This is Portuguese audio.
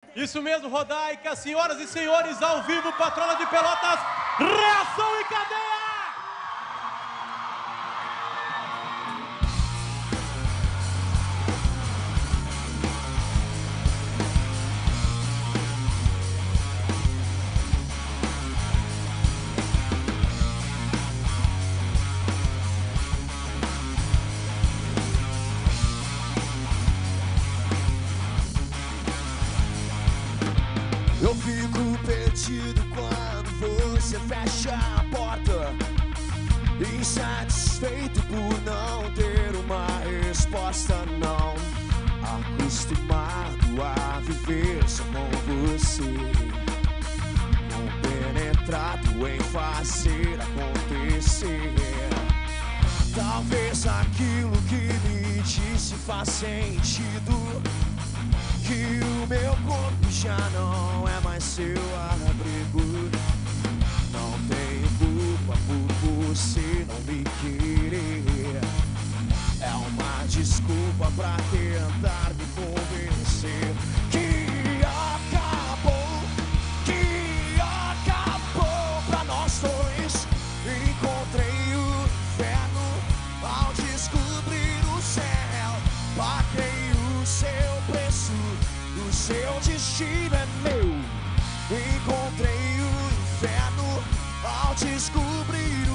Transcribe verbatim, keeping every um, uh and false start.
Isso mesmo, Rodaica, senhoras e senhores, ao vivo, Patrola de Pelotas, reação em cadeia! Eu fico perdido quando você fecha a porta, insatisfeito por não ter uma resposta, não. Acostumado a viver só com você, compenetrado em fazer acontecer. Talvez aquilo que me disse faz sentido, que o meu corpo já não é mais seu abrigo. Não tenho culpa por você não me querer. É uma desculpa pra tentar me convencer que acabou, que acabou pra nós dois. Encontrei o inferno ao descobrir o céu. Paguei o seu preço, o seu destino é meu. Encontrei o inferno ao descobrir